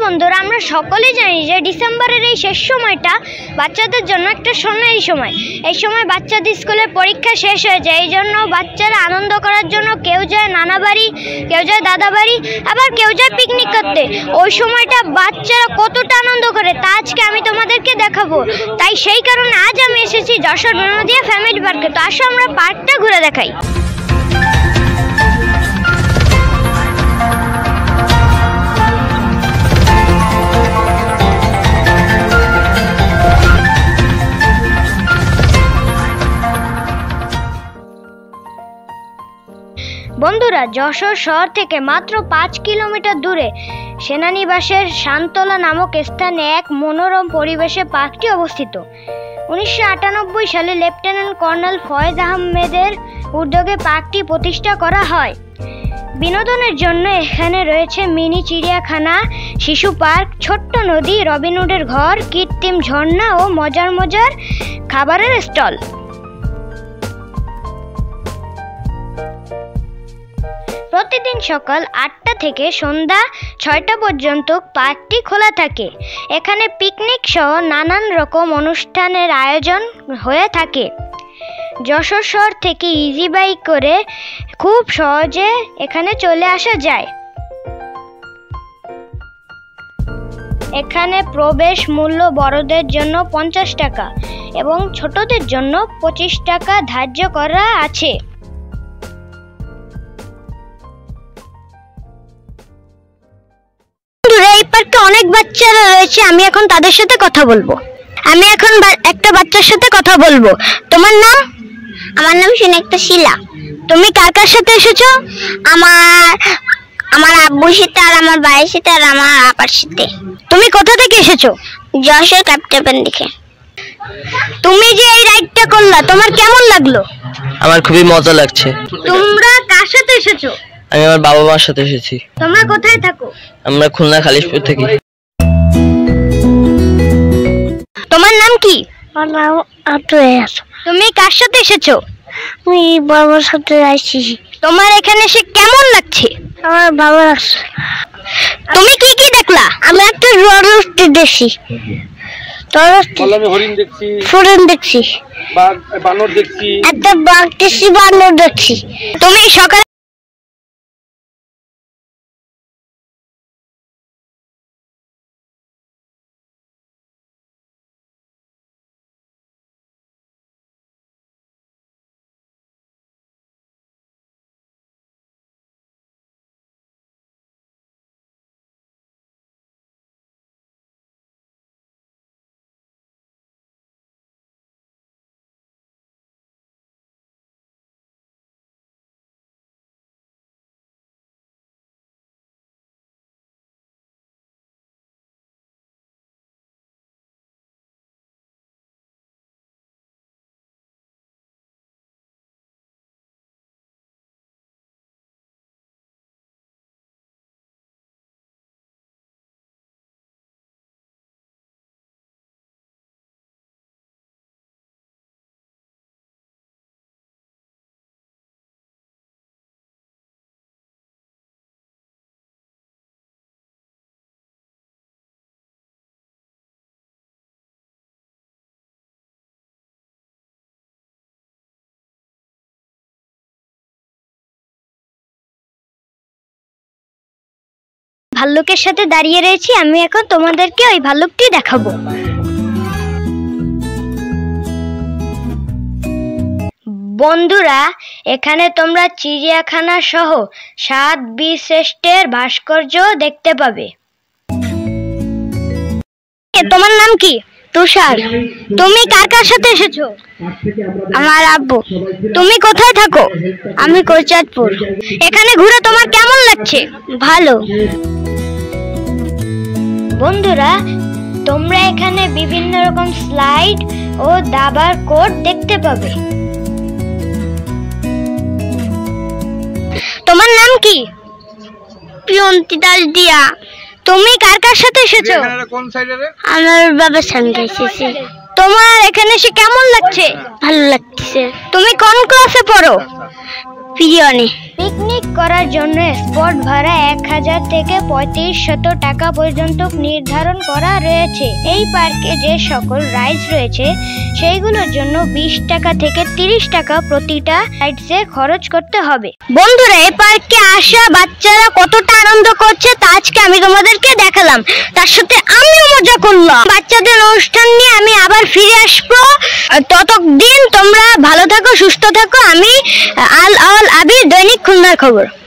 বন্ধুরা, আমরা সকলেই জানি যে ডিসেম্বরের এই শেষ সময়টা বাচ্চাদের জন্য একটা সোনালি সময়। এই সময় বাচ্চাদের স্কুলের পরীক্ষা শেষ হয়ে যায়, এই জন্য বাচ্চারা আনন্দ করার জন্য কেউ যায় নানা বাড়ি, কেউ যায় দাদা বাড়ি, আবার কেউ যায় পিকনিক করতে। ওই সময়টা বাচ্চারা কতটা আনন্দ করে তা আজকে আমি তোমাদেরকে দেখাবো। তাই সেই কারণে আজ আমি এসেছি যশোর বিনোদিয়া ফ্যামিলি পার্কে। তো আসো আমরা পার্কটা ঘুরে দেখাই। বন্ধুরা, যশোর শহর থেকে মাত্র 5 কিলোমিটার দূরে সেনানিবাসের শান্তলা নামক স্থানে এক মনোরম পরিবেশে পার্কটি অবস্থিত। 1998 সালে লেফটেন্যান্ট কর্নেল ফয়েজ আহমেদের উদ্যোগে পার্কটি প্রতিষ্ঠা করা হয়। বিনোদনের জন্য এখানে রয়েছে মিনি চিড়িয়াখানা, শিশু পার্ক, ছোট্ট নদী, রবিনহুডের ঘর, কৃত্রিম ঝর্ণা ও মজার মজার খাবারের স্টল। প্রতিদিন সকাল 8টা থেকে সন্ধ্যা 6টা পর্যন্ত পার্কটি খোলা থাকে। এখানে পিকনিক সহ নানান রকম অনুষ্ঠানের আয়োজন হয়ে থাকে। যশোর শহর থেকে ইজি বাইক করে খুব সহজে এখানে চলে আসা যায়। এখানে প্রবেশ মূল্য বড়দের জন্য 50 টাকা এবং ছোটদের জন্য 25 টাকা ধার্য করা আছে। এই পার্কে অনেক বাচ্চারা রয়েছে, আমি এখন তাদের সাথে কথা বলবো। আমি এখন একটা বাচ্চার সাথে কথা বলবো। তোমার নাম? আমার নাম সুনেক্তা শিলা। তুমি কার কার সাথে এসেছো? আমার আব্বুর সাথে, আর আমার ভাইয়ের সাথে, আর আমার আপার সাথে। তুমি কোথা থেকে এসেছো? যশোর ক্যাপ্টেন দেখে। তুমি যে এই রাইডটা করলা, তোমার কেমন লাগলো? আমার খুবই মজা লাগছে। তোমরা কার সাথে এসেছো? আমি আমার বাবা মার সাথে এসেছি। তোমরা কোথায় থাকো? আমরা খুলনা খালিশপুর থেকে। তোমার নাম কি? আমার নাম আতয়াস। তুমি কার সাথে এসেছো? আমি বাবার সাথে আসছি। তোমার এখানে এসে কেমন লাগছে? আমার বাবা আছে। তুমি কি কি দেখলা? আমি একটা জলহস্তি দেখছি, হরিণ দেখছি, ফোরেন দেখছি, বানর দেখছি, একটা বাঘ দেখছি, বানর দেখছি। তুমি সকালে ভাল্লুকের সাথে দাঁড়িয়ে রয়েছি, আমি এখন তোমাদেরকে ওই ভাল্লুকটি দেখাবো। বন্ধুরা, এখানে তোমরা চিড়িয়াখানা সহ 7 বীরশ্রেষ্ঠের ভাস্কর্য দেখতে পাবে। তোমার নাম কি? তুষার। তুমি কার কার সাথে এসেছো? আমার আব্বু। তুমি কোথায় থাকো? আমি কোচাতপুর। এখানে ঘুরে তোমার কেমন লাগছে? ভালো। বন্ধুরা, তোমরা এখানে বিভিন্ন রকম স্লাইড ও দাবার কোড দেখতে পাবে। তোমার নাম কি? প্রিয়ন্তি দাস দিয়া। তুমি কার কার সাথে এসেছো? আমার বাবার সঙ্গে এসেছি। তোমার এখানে এসে কেমন লাগছে? ভালো লাগছে। তুমি কোন ক্লাসে পড়ো? প্রিয়নে। পিকনিক করার জন্য স্পট ভাড়া 1000 থেকে 3500 টাকা পর্যন্ত নির্ধারণ করা রয়েছে। এই পার্কে যে সকল রাইডস রয়েছে সেইগুলোর জন্য 20 টাকা থেকে 30 টাকা প্রতিটা রাইডসে খরচ করতে হবে। বন্ধুরা, এই পার্কে আসা বাচ্চারা কতটা আনন্দ করছে তা আজকে আমি তোমাদেরকে দেখালাম, তার সাথে আমিও মজা করলাম। বাচ্চাদের অনুষ্ঠান নিয়ে আমি আবার ফিরে আসবো। ততদিন তোমরা ভালো থাকো, সুস্থ থাকো। আমি আল আবির, দৈনিক খুলনার খবর।